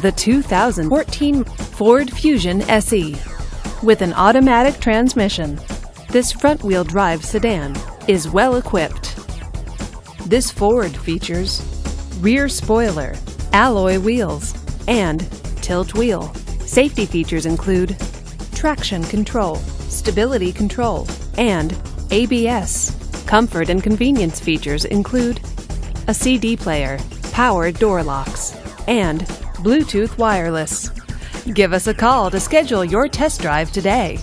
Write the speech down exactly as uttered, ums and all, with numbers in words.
the two thousand fourteen Ford Fusion S E. With an automatic transmission, this front-wheel drive sedan is well equipped. This Ford features rear spoiler, alloy wheels, and tilt wheel. Safety features include traction control, stability control, and A B S. Comfort and convenience features include a C D player, power door locks, and Bluetooth wireless. Give us a call to schedule your test drive today.